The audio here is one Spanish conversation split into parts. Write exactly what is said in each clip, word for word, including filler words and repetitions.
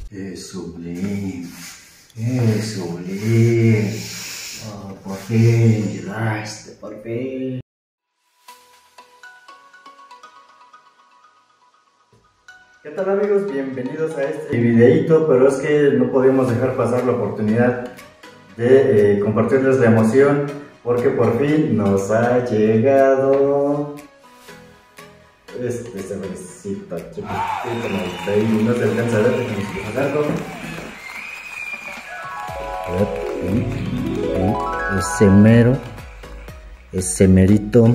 Es sublime, es sublime. Oh, por fin llegaste, por fin. ¿Qué tal, amigos? Bienvenidos a este videíto, pero es que no podíamos dejar pasar la oportunidad de eh, compartirles la emoción, porque por fin nos ha llegado este sobrecito chiquitito, ahí no se alcanza a ver, déjenme acerco. A ver, ahí, ahí, ese mero, ese merito.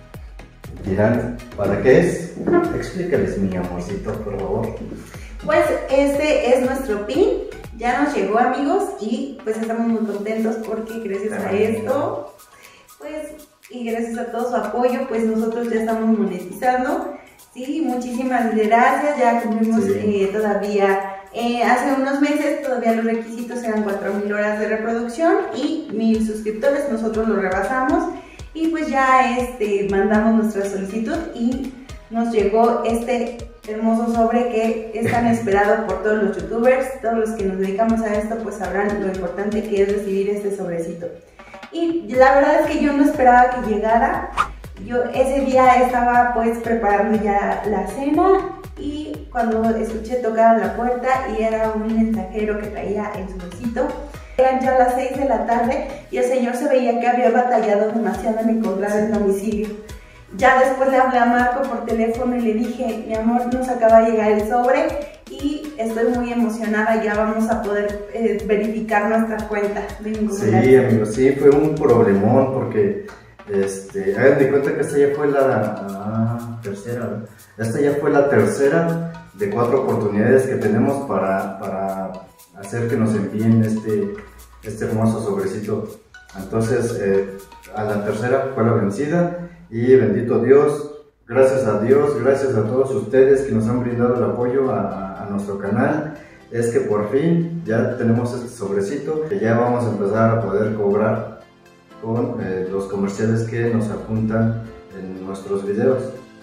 Dirán, ¿para qué es? Explícales, mi amorcito, por favor. Pues este es nuestro pin, ya nos llegó, amigos, y pues estamos muy contentos porque gracias a esto, pues, y gracias a todo su apoyo, pues nosotros ya estamos monetizando. Sí, muchísimas gracias, ya cumplimos sí. eh, todavía, eh, hace unos meses todavía los requisitos eran cuatro mil horas de reproducción y mil suscriptores, nosotros lo rebasamos y pues ya este, mandamos nuestra solicitud y nos llegó este hermoso sobre que es tan esperado por todos los youtubers. Todos los que nos dedicamos a esto pues sabrán lo importante que es recibir este sobrecito. Y la verdad es que yo no esperaba que llegara. Yo ese día estaba pues preparando ya la cena y cuando escuché tocar la puerta y era un mensajero que traía el sobrecito. Eran ya las seis de la tarde y el señor se veía que había batallado demasiado en encontrar el domicilio. Ya después le hablé a Marco por teléfono y le dije, mi amor, nos acaba de llegar el sobre y estoy muy emocionada, ya vamos a poder eh, verificar nuestra cuenta. Sí, amigos, sí, fue un problemón porque, este, hagan de cuenta que esta ya fue la ah, tercera, esta ya fue la tercera de cuatro oportunidades que tenemos para, para hacer que nos envíen este, este hermoso sobrecito. Entonces, eh, a la tercera fue la vencida. Y bendito Dios, gracias a Dios, gracias a todos ustedes que nos han brindado el apoyo a, a nuestro canal, es que por fin ya tenemos este sobrecito, que ya vamos a empezar a poder cobrar con eh, los comerciales que nos apuntan en nuestros videos.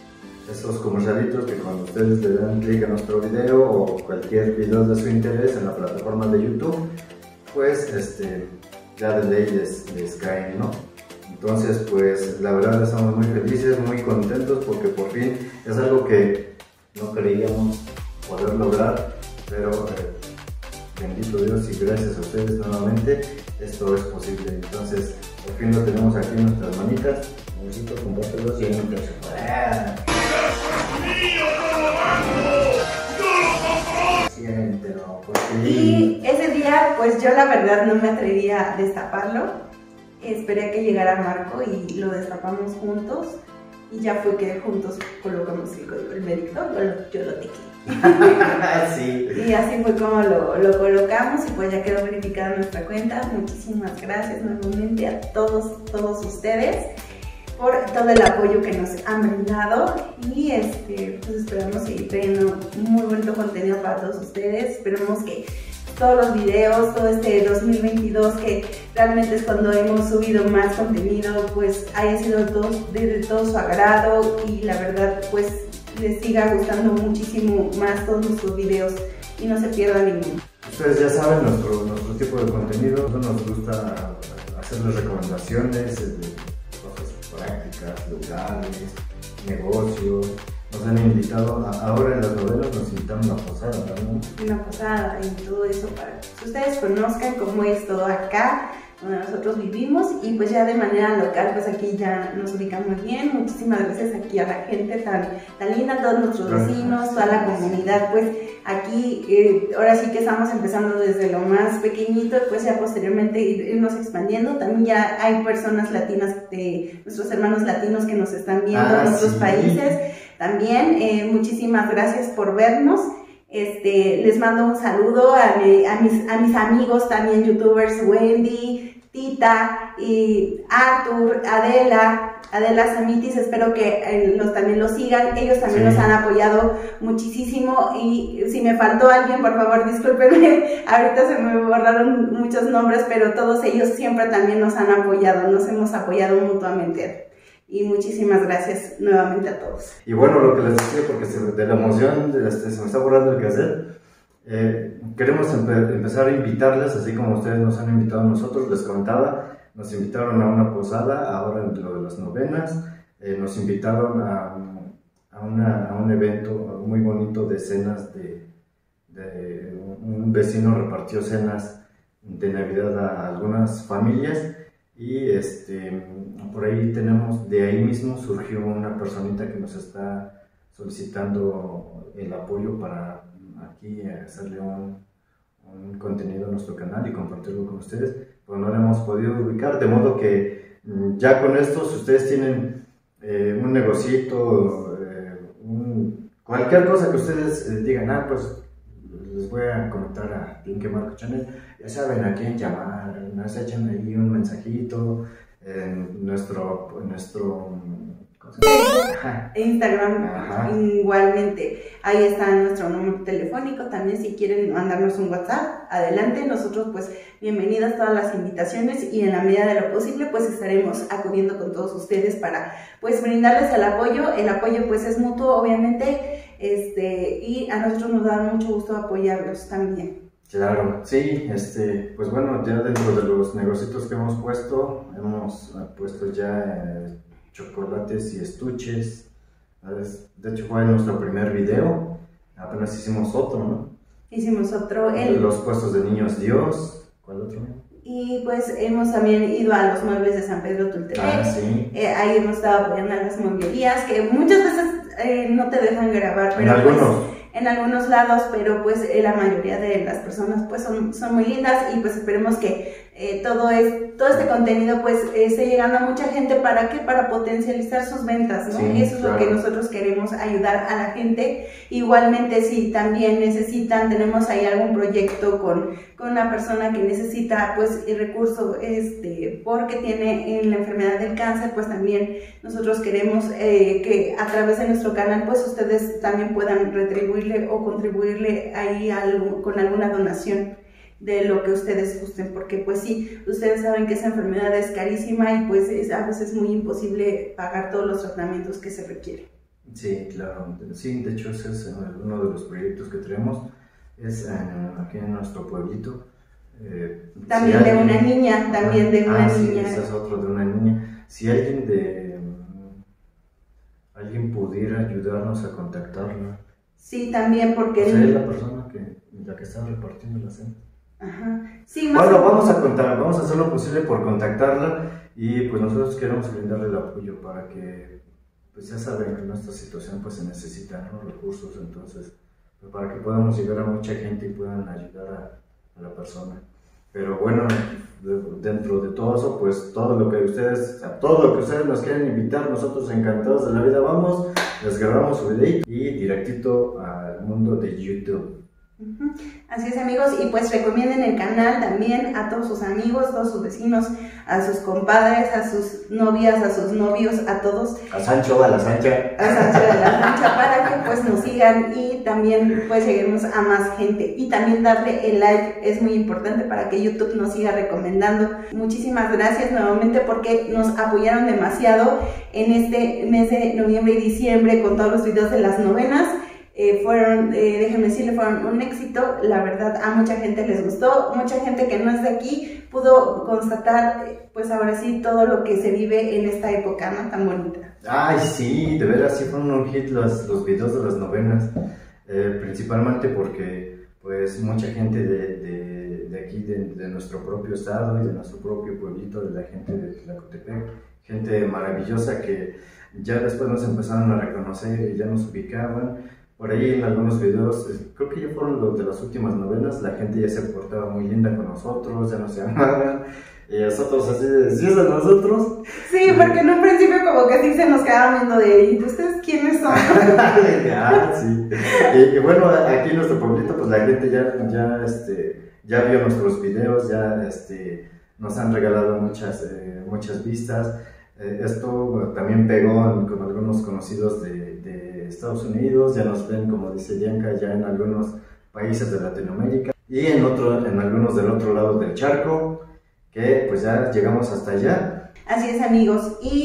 Esos comercialitos que cuando ustedes le dan clic a nuestro video o cualquier video de su interés en la plataforma de YouTube, pues este, ya de ley les, les caen, ¿no? Entonces, pues la verdad estamos muy felices, muy contentos porque por fin es algo que no creíamos poder lograr, pero eh, bendito Dios y gracias a ustedes nuevamente esto es posible. Entonces, por fin lo tenemos aquí en nuestras manitas. Necesito compártelo siempre se pueda. Siéntelo, por fin. Y ese día, pues yo la verdad no me atrevía a destaparlo. Esperé a que llegara Marco y lo destapamos juntos y ya fue que juntos colocamos el código, el médico, yo lo tequé. Sí. Y así fue como lo, lo colocamos y pues ya quedó verificada nuestra cuenta. Muchísimas gracias nuevamente a todos, todos ustedes por todo el apoyo que nos han brindado y este, pues esperamos seguir trayendo muy bonito contenido para todos ustedes. Esperemos que todos los videos, todo este dos mil veintidós, que realmente es cuando hemos subido más contenido, pues haya sido todo, de, de todo su agrado y la verdad pues les siga gustando muchísimo más todos nuestros videos y no se pierda ninguno. Ustedes ya saben nuestro, nuestro tipo de contenido, nos gusta hacerles recomendaciones de cosas prácticas, lugares, negocios. Nos han invitado, a, ahora en las novelas nos invitaron a una posada, ¿no? Una posada y todo eso para que ustedes conozcan cómo es todo acá, donde nosotros vivimos y pues ya de manera local, pues aquí ya nos ubicamos bien. Muchísimas gracias aquí a la gente tan, tan linda, todos nuestros vecinos, toda la comunidad, pues aquí eh, ahora sí que estamos empezando desde lo más pequeñito, pues ya posteriormente irnos expandiendo. También ya hay personas latinas, de nuestros hermanos latinos que nos están viendo ah, en otros sí. países. También eh, muchísimas gracias por vernos. Este, les mando un saludo a, mi, a, mis, a mis amigos también youtubers, Wendy, Tita, y Arthur, Adela, Adela Samitis, espero que eh, los, también los sigan. Ellos también sí. nos han apoyado muchísimo y si me faltó alguien, por favor discúlpenme, ahorita se me borraron muchos nombres, pero todos ellos siempre también nos han apoyado, nos hemos apoyado mutuamente. Y muchísimas gracias nuevamente a todos. Y bueno, lo que les decía, porque se, de la emoción de este, se me está borrando el cassette, Eh, queremos empe empezar a invitarles, así como ustedes nos han invitado a nosotros. Les contaba, nos invitaron a una posada, ahora en lo de las novenas, eh, nos invitaron a, a, una, a un evento muy bonito de cenas, de, de un vecino repartió cenas de Navidad a algunas familias, y este, por ahí tenemos, de ahí mismo surgió una personita que nos está solicitando el apoyo para aquí hacerle un, un contenido a nuestro canal y compartirlo con ustedes, pero no lo hemos podido ubicar, de modo que ya con esto, si ustedes tienen eh, un negocito, eh, un, cualquier cosa que ustedes eh, digan, ah, pues les voy a comentar a Pinky Marco Channel, ya saben a quién llamar, nos echan ahí un mensajito en nuestro, en nuestro Instagram. Ajá. Igualmente, ahí está nuestro número telefónico, también si quieren mandarnos un WhatsApp, adelante, nosotros pues bienvenidas todas las invitaciones, y en la medida de lo posible pues estaremos acudiendo con todos ustedes para pues brindarles el apoyo. El apoyo pues es mutuo, obviamente, este, y a nosotros nos da mucho gusto apoyarlos también. Claro, sí, este, pues bueno, ya dentro de los negocios que hemos puesto, hemos puesto ya eh, chocolates y estuches. De hecho fue nuestro primer video, apenas hicimos otro, ¿no? Hicimos otro, el... los puestos de niños Dios. ¿Cuál otro? Y pues hemos también ido a los muebles de San Pedro Tultepec. Ah, sí. Eh, ahí hemos estado apoyando a las mueblerías, que muchas veces eh, no te dejan grabar, pero en algunos. Pues, en algunos lados, pero pues eh, la mayoría de las personas pues son, son muy lindas, y pues esperemos que eh, todo, es, todo este contenido pues eh, esté llegando a mucha gente. ¿Para qué? Para potencializar sus ventas, ¿no? Sí, eso es claro. Lo que nosotros queremos, ayudar a la gente. Igualmente, si también necesitan, tenemos ahí algún proyecto con, con una persona que necesita pues el recurso este, porque tiene en la enfermedad del cáncer, pues también nosotros queremos eh, que a través de nuestro canal pues ustedes también puedan retribuir o contribuirle ahí algo, con alguna donación de lo que ustedes gusten, porque pues sí, ustedes saben que esa enfermedad es carísima y pues es, a veces es muy imposible pagar todos los tratamientos que se requieren. Sí, claro, sí, de hecho ese es uno de los proyectos que tenemos, es en, aquí en nuestro pueblito. Eh, también si de alguien, una niña, también de una ah, sí, niña. Ese es otro de una niña. Si alguien de alguien pudiera ayudarnos a contactarla. Sí, también porque... O sea, es la persona que, la que está repartiendo la cena. Ajá. Sí, más bueno, vamos a contar, vamos a hacer lo posible por contactarla, y pues nosotros queremos brindarle el apoyo para que, pues ya saben que en nuestra situación pues se necesitan, ¿no?, recursos, entonces, pues, para que podamos llegar a mucha gente y puedan ayudar a, a la persona. Pero bueno, de, dentro de todo eso, pues todo lo que ustedes, a todo lo que ustedes nos quieren invitar, nosotros encantados de la vida vamos, les grabamos su video y directito al mundo de YouTube. Uh-huh. Así es, amigos, y pues recomienden el canal también a todos sus amigos, todos sus vecinos, a sus compadres, a sus novias, a sus novios, a todos. A Sancho, a la Sancha. A Sancho de la Sancha, para que pues nos sigan y también pues lleguemos a más gente. Y también darle el like es muy importante para que YouTube nos siga recomendando. Muchísimas gracias nuevamente porque nos apoyaron demasiado en este mes de noviembre y diciembre con todos los videos de las novenas. Eh, fueron, eh, déjenme decirle, fueron un éxito, la verdad a mucha gente les gustó, mucha gente que no es de aquí pudo constatar, eh, pues ahora sí, todo lo que se vive en esta época, ¿no?, tan bonita. Ay, sí, de veras, sí fueron un hit los, los videos de las novenas, eh, principalmente porque pues mucha gente de, de, de aquí, de, de nuestro propio estado y de nuestro propio pueblito, de la gente de Tlacotepec, gente maravillosa que ya después nos empezaron a reconocer y ya nos ubicaban. Por ahí en algunos videos, creo que ya fueron los de las últimas novenas, la gente ya se portaba muy linda con nosotros, ya nos llamaban, y nosotros así de, ¿sí es de nosotros? Sí, porque en un principio como que sí se nos quedaban viendo de, ¿y ustedes quiénes son? ah, sí. Y, y bueno, aquí en nuestro pueblito, pues la gente ya, ya, este, ya vio nuestros videos, ya este, nos han regalado muchas, eh, muchas vistas. Eh, esto bueno, también pegó con algunos conocidos de, de Estados Unidos, ya nos ven, como dice Bianca, ya en algunos países de Latinoamérica y en, otro, en algunos del otro lado del charco, que pues ya llegamos hasta allá. Así es, amigos, y pues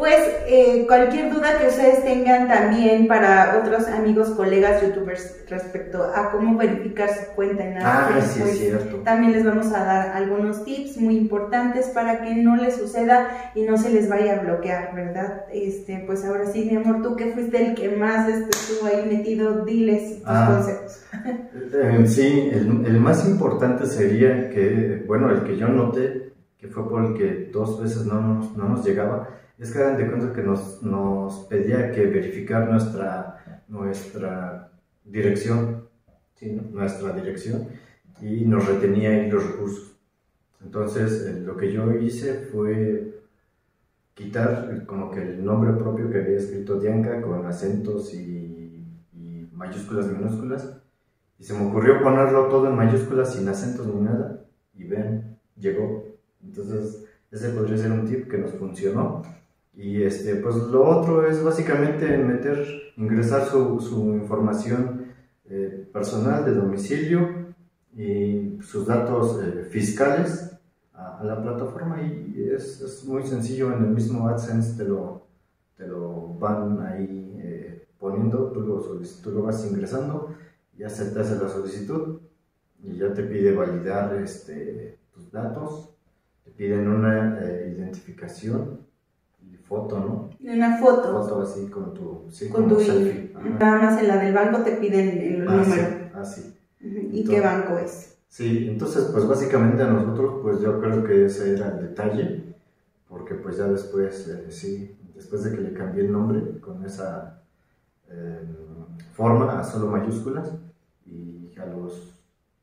pues eh, cualquier duda que ustedes tengan también para otros amigos, colegas, youtubers respecto a cómo verificar su cuenta en Ah, Arcade, sí, pues, es cierto. también les vamos a dar algunos tips muy importantes para que no les suceda y no se les vaya a bloquear, ¿verdad? Este, pues ahora sí, mi amor, tú que fuiste el que más este, estuvo ahí metido, diles tus ah, consejos. Eh, sí, el, el más importante sería que, bueno, el que yo noté, que fue por el que dos veces no nos, no nos llegaba, es que hagan de cuenta que nos, nos pedía que verificar nuestra, nuestra dirección, ¿sí, no? Nuestra dirección, y nos retenía ahí los recursos. Entonces, eh, lo que yo hice fue quitar como que el nombre propio que había escrito Dianca con acentos y, y mayúsculas y minúsculas, y se me ocurrió ponerlo todo en mayúsculas sin acentos ni nada, y ven, llegó. Entonces ese podría ser un tip que nos funcionó. Y este, pues lo otro es básicamente meter, ingresar su, su información eh, personal de domicilio y sus datos eh, fiscales a, a la plataforma, y es, es muy sencillo. En el mismo AdSense te lo, te lo van ahí eh, poniendo, tú lo, tú lo vas ingresando, ya se te hace la solicitud y ya te pide validar este, tus datos, te piden una eh, identificación y foto, ¿no? Una foto. Foto así con tu, sí, con como tu selfie. Nada más en la del banco te piden el ah, número. Sí, ah, sí. Uh-huh. ¿Y entonces, qué banco es? Sí, entonces pues básicamente a nosotros pues yo creo que ese era el detalle, porque pues ya después, eh, sí, después de que le cambié el nombre con esa eh, forma a solo mayúsculas, y a los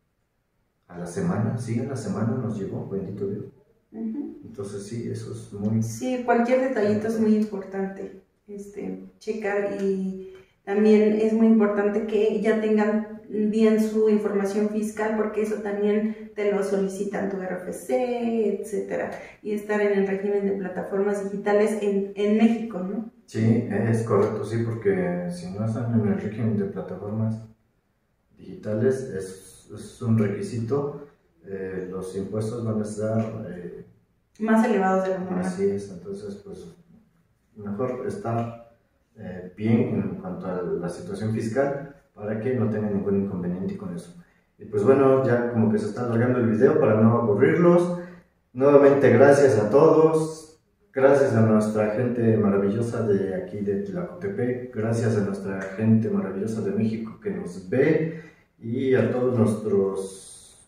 a la semana, sí, a la semana nos llegó, bendito Dios. Uh-huh. Entonces sí, eso es muy... Sí, cualquier detallito es muy importante, este, checar, y también es muy importante que ya tengan bien su información fiscal, porque eso también te lo solicitan tu R F C, etcétera, y estar en el régimen de plataformas digitales en, en México, ¿no? Sí, es correcto, sí, porque si no están en el régimen de plataformas digitales es, es un requisito, eh, los impuestos van a estar eh, más elevados de lo normal. Así es, entonces pues mejor estar eh, bien en cuanto a la situación fiscal para que no tengan ningún inconveniente con eso. Y pues bueno, ya como que se está alargando el video para no aburrirlos. Nuevamente gracias a todos, gracias a nuestra gente maravillosa de aquí de Tlacotepec, gracias a nuestra gente maravillosa de México que nos ve, y a todos nuestros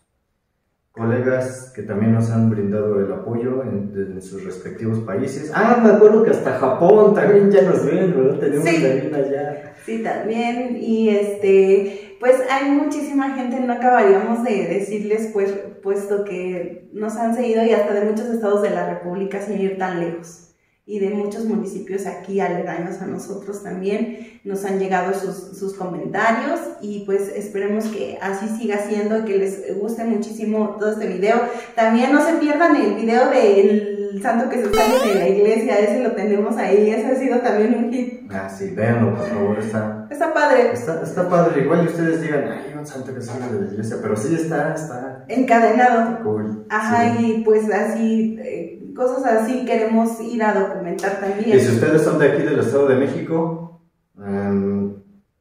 colegas que también nos han brindado el apoyo en, en sus respectivos países. Ah, me acuerdo que hasta Japón también ya nos ven, ¿verdad? Tenemos sí. también allá. Sí, también, y este, pues hay muchísima gente, no acabaríamos de decirles, pues, puesto que nos han seguido, y hasta de muchos estados de la República sin ir tan lejos, y de muchos municipios aquí aledaños a nosotros también nos han llegado sus, sus comentarios, y pues esperemos que así siga siendo y que les guste muchísimo todo este video. También no se pierdan el video del santo que se sale de la iglesia, ese lo tenemos ahí, ese ha sido también un hit. Ah, sí, véanlo, por favor, está... Está padre. Está, está padre, igual ustedes digan, ay, un santo que sale de la iglesia, pero sí está, está... encadenado. Está cool. Ajá, sí. Y pues así... Eh, cosas así queremos ir a documentar también. Y si ustedes son de aquí del Estado de México, um,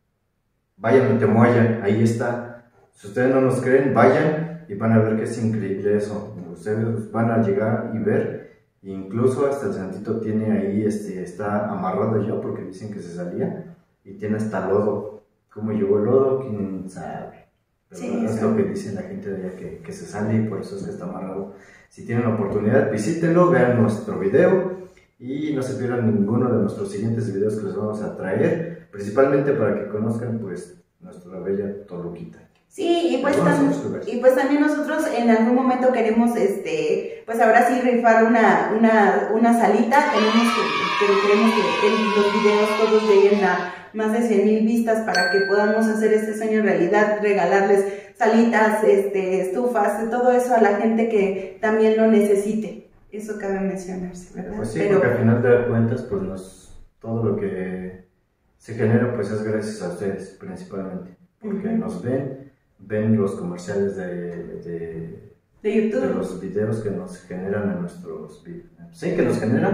vayan a Temoaya, ahí está. Si ustedes no nos creen, vayan y van a ver que es increíble eso. Ustedes van a llegar y ver, incluso hasta el santito tiene ahí, este, está amarrado ya porque dicen que se salía, y tiene hasta lodo. ¿Cómo llegó el lodo? ¿Quién sabe? Pero sí, es lo que dice la gente de allá, que, que se sale y por eso es que está amarrado. Si tienen la oportunidad, visítenlo, vean nuestro video y no se pierdan ninguno de nuestros siguientes videos que les vamos a traer, principalmente para que conozcan pues nuestra bella Toluquita. Sí, y pues, también, y pues también nosotros en algún momento queremos, este, pues ahora sí rifar una, una, una salita. Tenemos que, que queremos que el, los videos todos lleguen a más de cien mil vistas para que podamos hacer este sueño en realidad, regalarles salitas, este, estufas, todo eso a la gente que también lo necesite. Eso cabe mencionarse, ¿verdad? Pues sí, Pero, porque al final de cuentas, pues nos, todo lo que se genera pues es gracias a ustedes principalmente, porque uh-huh. nos ven, ven los comerciales de, de, de YouTube, de los videos que nos generan en nuestros videos, sí, que nos generan,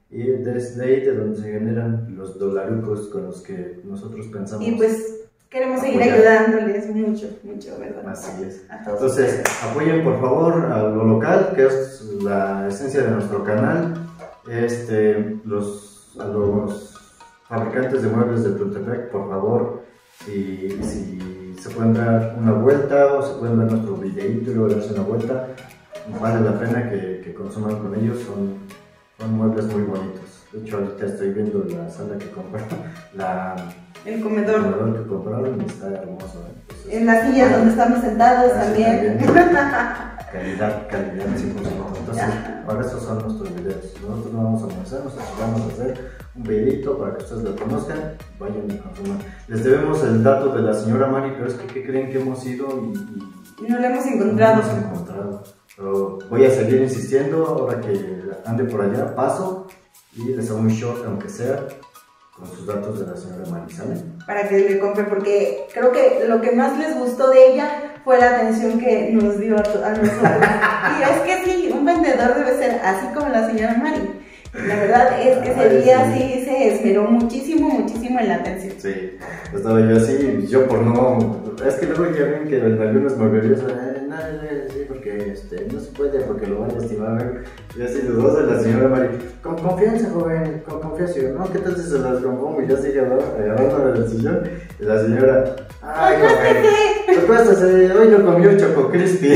y desde ahí de donde se generan los dolarucos con los que nosotros pensamos. Y pues queremos seguir apoyar. ayudándoles mucho, mucho, ¿verdad? Así es. A todos Entonces, ustedes. apoyen por favor a lo local, que es la esencia de nuestro canal. Este, los, a los fabricantes de muebles de Tultepec, por favor, si, si se pueden dar una vuelta o se pueden ver nuestro videíto y luego darse una vuelta, vale la pena que, que consuman con ellos, son, son muebles muy bonitos. De hecho, ahorita estoy viendo la sala que compraron, la, El comedor. el comedor que compraron y está hermoso. ¿eh? Entonces, En las sillas donde estamos sentados ah, sí, también. Calidad, calidad cien por ciento. Entonces, para eso son nuestros videos. Nosotros no vamos a almorzar, nosotros vamos a hacer un videito para que ustedes lo conozcan, vayan y consuman. Les debemos el dato de la señora Mari, pero es que ¿qué creen que hemos ido y, y No lo hemos encontrado. no lo hemos encontrado? Pero voy a seguir insistiendo, ahora que ande por allá, paso y les hago un short, aunque sea, con sus datos de la señora Mari, ¿sale? Para que le compre, porque creo que lo que más les gustó de ella fue la atención que nos dio a, a nosotros. Y es que sí, un vendedor debe ser así como la señora Mari. La verdad es que ese Ay, día sí. sí se esmeró muchísimo, muchísimo en la atención. Sí, estaba yo así, yo por no... Es que luego ya ven que en algunas mueblerías, eh, no, no, sí, porque este, no se puede, porque lo van a estimar, ¿eh? Y así los dos de la señora Mari, con confianza, joven, con confianza. Y yo, no, ¿qué tal si se las compongo? Y ya sigue agarrando del sillón. Y la señora, ay, joven, acuéstese, hoy no comió Choco Crispy.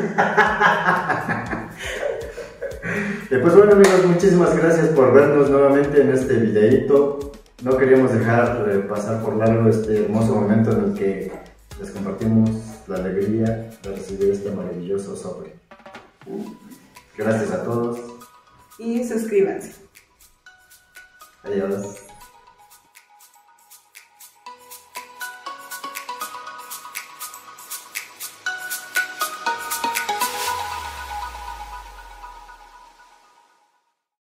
Y pues bueno amigos, muchísimas gracias por vernos nuevamente en este videíto. No queríamos dejar eh, pasar por largo este hermoso momento en el que les compartimos la alegría de recibir este maravilloso sobre. Gracias a todos. Y suscríbanse. Adiós.